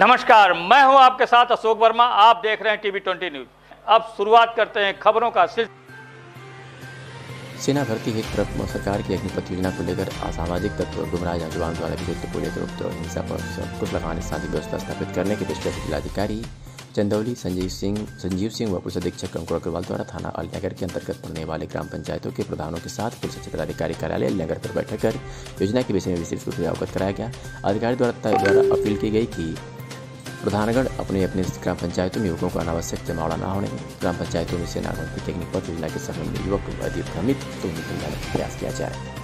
नमस्कार, मैं हूं आपके साथ अशोक वर्मा। आप देख रहे हैं टीवी 20 न्यूज। अब शुरुआत करते हैं खबरों का सिलसिला। सेना भर्ती हेतु प्रमुख सरकार की अग्निपथ योजना को लेकर असामाजिक तत्व गुमराह नौजवान द्वारा विरुद्ध पुलिस रोक और हिंसा पर अंकुश लगाने शांति व्यवस्था स्थापित करने की दृष्टि से जिलाधिकारी चंदौली संजीव सिंह व पुलिस अधीक्षक अंकुर अग्रवाल द्वारा थाना अलीनगर के अंतर्गत पड़ने वाले ग्राम पंचायतों के प्रधानों के साथ पुलिस क्षेत्राधिकारी कार्यालय अलीनगर पर बैठक कर योजना के विषय में विशेष रूप से अवगत कराया गया। अधिकारी द्वारा अपील की गई कि प्रधानगण अपने अपने ग्राम पंचायतों में युवकों का अनावश्यक जमावड़ा न होने, ग्राम पंचायतों में सेना भर्ती टेक्निक पर योजना के संबंध में युवक अधिक भ्रमित तो निकलने का प्रयास किया जाए।